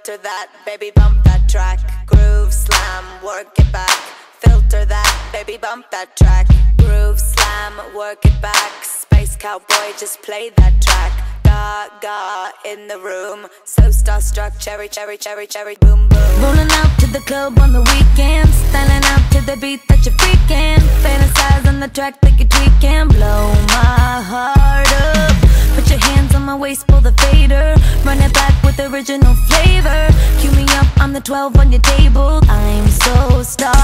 filter that, baby bump that track. Groove slam, work it back. Filter that, baby bump that track. Groove slam, work it back. Space cowboy, just play that track. Gaga in the room, so starstruck, cherry, cherry, cherry, cherry, boom, boom. Rolling out to the club on the weekend, styling out to the beat that you're freaking. Fantasize on the track that you're tweaking. Blow my heart up. Put your hands on my waist, pull the fader. Run it back with original flavor. Cue me up, I'm the 12 on your table. I'm so starstruck.